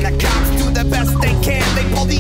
the cops do the best they can. They pull the